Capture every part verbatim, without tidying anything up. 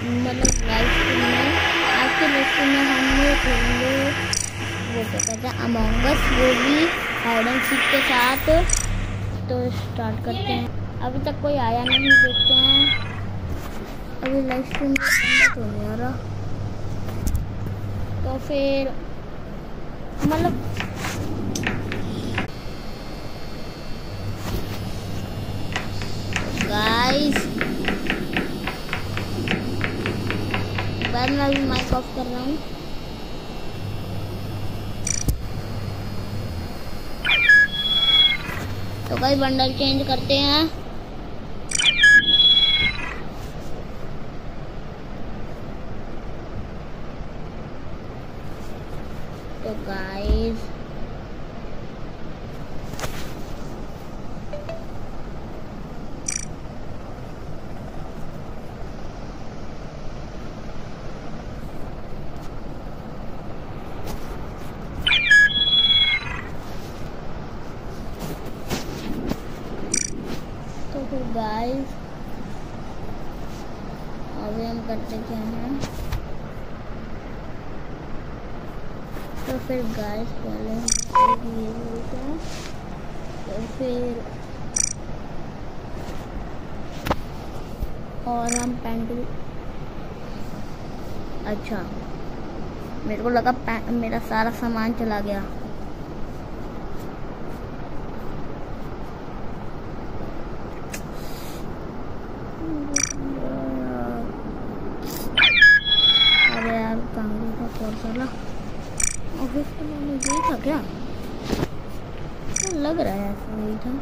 मतलब live stream में आज के लाइव स्ट्रीम में हम खेलेंगे वो क्या कहते हैं अमंग अस, वो भी हाइड एंड सीक के साथ। तो स्टार्ट करते हैं। अभी तक कोई आया नहीं, देखते हैं। अभी लाइव स्ट्रीम में तो नहीं आ रहा, तो फिर मतलब गाइस मैं भी माइक ऑफ कर रहा हूँ। तो गाइस बंडल चेंज करते हैं। तो गाइस तो गाइस अभी हम करते क्या हैं। तो फिर गाइस पहले हम ये होता है, तो फिर और हम पैंट। अच्छा मेरे को लगा मेरा सारा सामान चला गया। अरे यार कांगो का कौन सा ऑफिस तो मैंने यही था क्या? तो लग रहा है ऐसा वही था।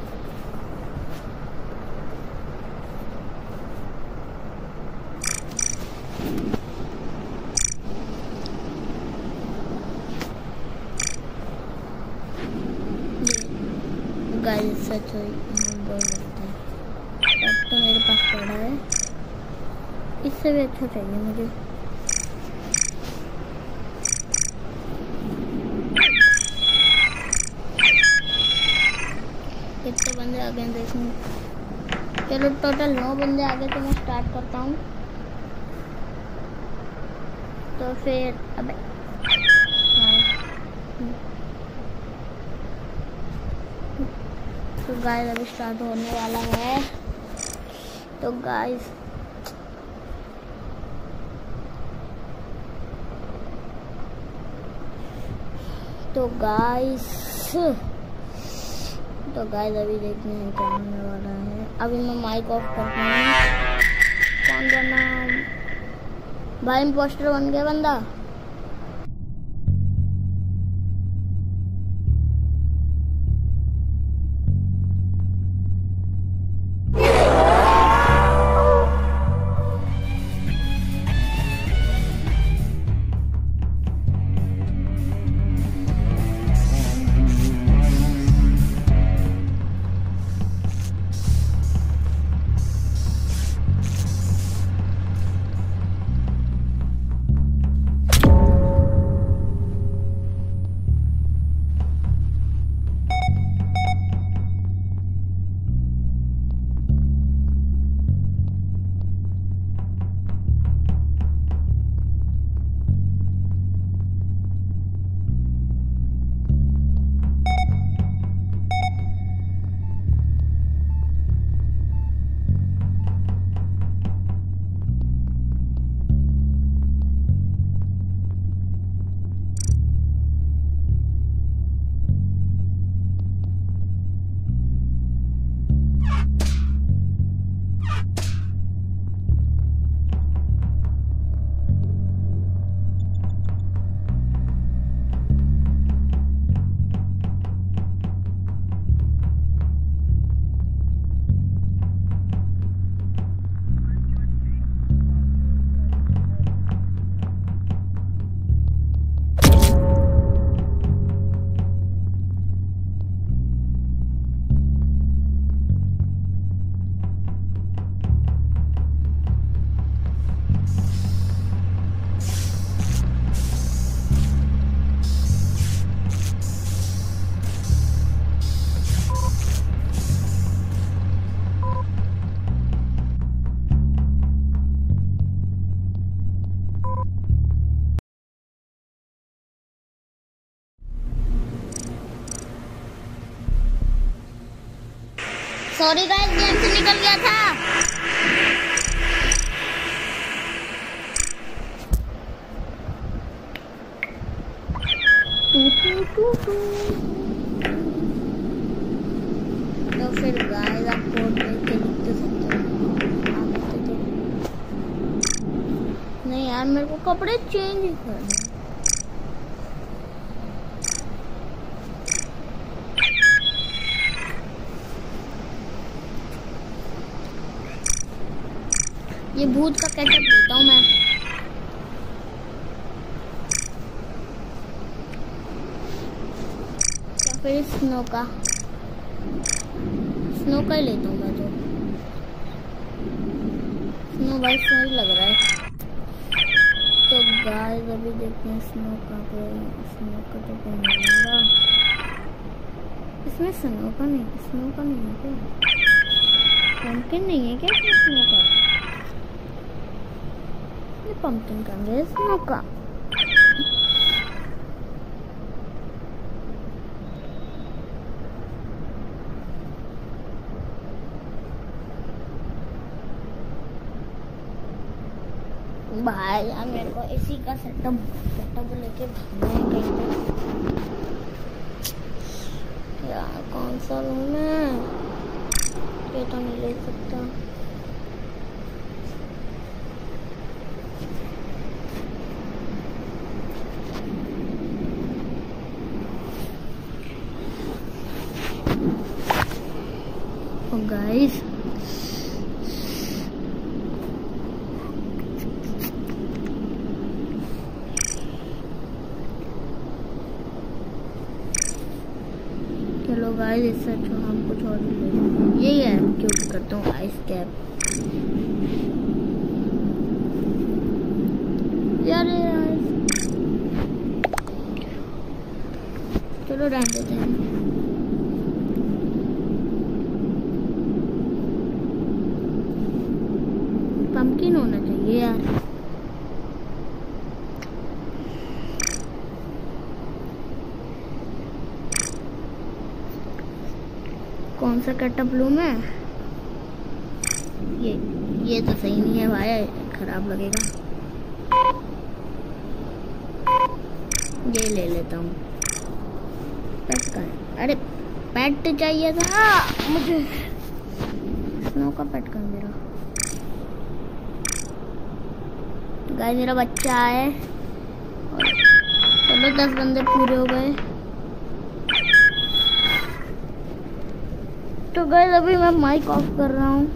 गाइस सच हुई बोल सकते हैं। अब तो मेरे पास पड़ा है, इससे भी अच्छा चाहिए मुझे। कितने बंदे आ गए देखूँ। चलो टोटल नौ बंदे आ गए, तो मैं स्टार्ट करता हूँ। तो फिर अबे तो गाइस अभी स्टार्ट होने वाला है। तो गाइस तो गाइस तो गाइस अभी देखते हैं क्या होने वाला है। अभी मैं माइक ऑफ करता हूँ। कौन बना भाई? इम्पोस्टर बन गया बंदा। सॉरी गाइस, गेम से निकल गया था। Two two two two. तो फिर गाइस आप कोड देख के लिख तो सकते हो। आप तो नहीं यार, मेरे को कपड़े चेंज करने। ये भूत का कैटअप लेता हूँ मैं। या फिर स्नो का स्नो का ही लेता हूँ मैं। तो स्नो भाई सही लग रहा है। तो गाइस अभी देखते हैं स्नो का पे स्नो का तो कहीं नहीं मिला। इसमें स्नो का नहीं स्नो का नहीं है क्या? पंपकिन नहीं है क्या इसमें स्नो का? ये पंपकिन का है स्नो का। भाई यार मेरे को इसी का सेटअप सेटअप लेके भागना है कहीं पे। यार कौन सा लूं मैं? ये तो नहीं ले सकता। ओ गाइस चलो गाइस, इससे अच्छा हम कुछ और ले लेते हैं। यही है, क्यों करता हूँ आइस कैप। यार यार चलो रहने देते हैं। पंपकिन होना चाहिए यार। कौन सा कटअप लूं मैं? ये ये तो सही नहीं है भाई, खराब लगेगा। ये ले लेता हूँ। पेट का है। अरे पेट चाहिए था मुझे। स्नो का पेट का मेरा गाय मेरा बच्चा है। चलो दस बंदे पूरे हो गए। तो गाइस अभी मैं माइक ऑफ कर रहा हूँ।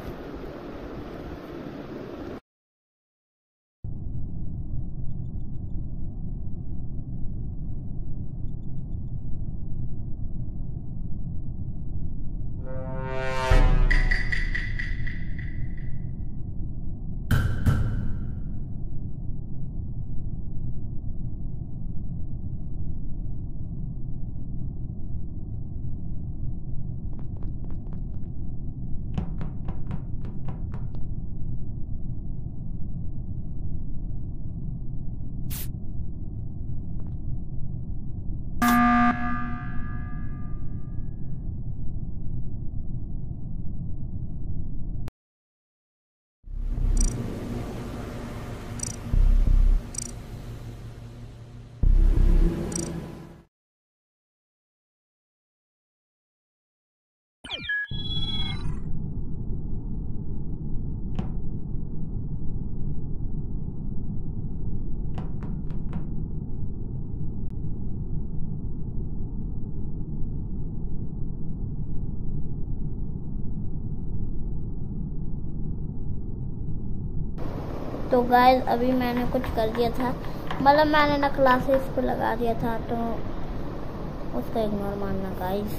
तो गाइस अभी मैंने कुछ कर दिया था, मतलब मैंने ना क्लासेस पे लगा दिया था, तो उसका इग्नोर मानना गाइस।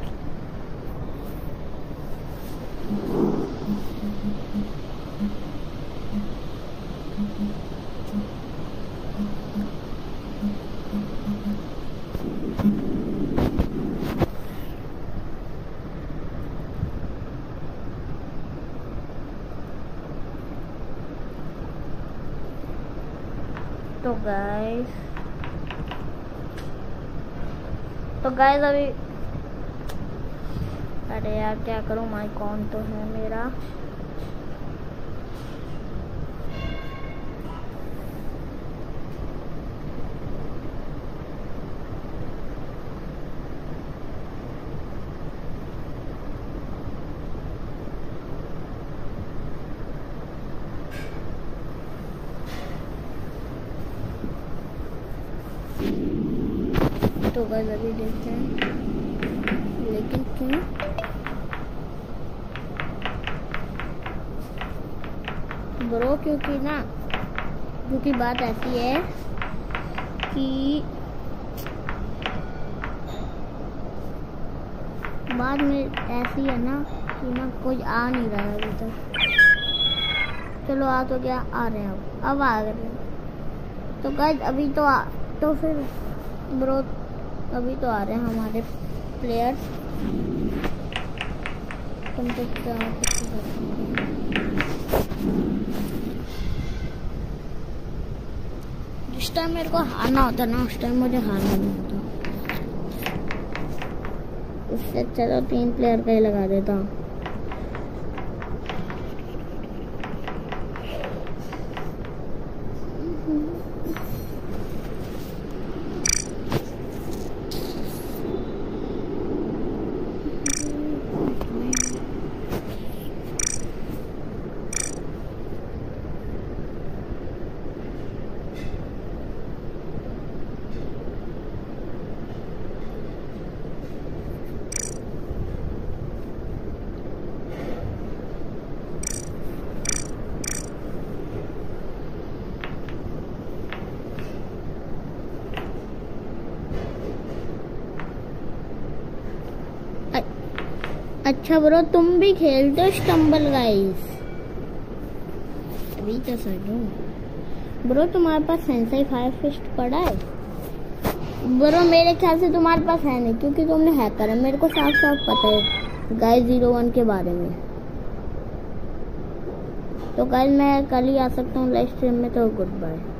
तो गाइस तो गाइस अभी अरे यार क्या करूँ, माई कौन तो है मेरा। तो गाइस अभी देखते हैं, लेकिन क्यों ब्रो, क्योंकि ना क्योंकि बात ऐसी है कि बाद में ऐसी है ना कि ना कोई आ नहीं रहा है अभी तक। चलो आ तो क्या, आ रहे हैं अब अब आ गए। तो गाइस अभी तो आ, तो फिर ब्रो अभी तो आ रहे हैं हमारे प्लेयर्स। तुम तो क्या जिस टाइम मेरे को हारना होता ना उस टाइम मुझे हारना नहीं होता। उससे अच्छा तो तीन प्लेयर का ही लगा देता हूँ। अच्छा ब्रो तुम भी खेलते हो स्टम्बल गाइस? अभी तो समझो ब्रो, तुम्हारे पास सेंसाई फायर फिस्ट पड़ा है? ब्रो मेरे ख्याल से तुम्हारे पास है नहीं, क्योंकि तुमने हैकर है, मेरे को साफ साफ पता है गाइस जीरो वन के बारे में। तो गाइस मैं कल ही आ सकता हूँ लाइव स्ट्रीम में, तो गुड बाय।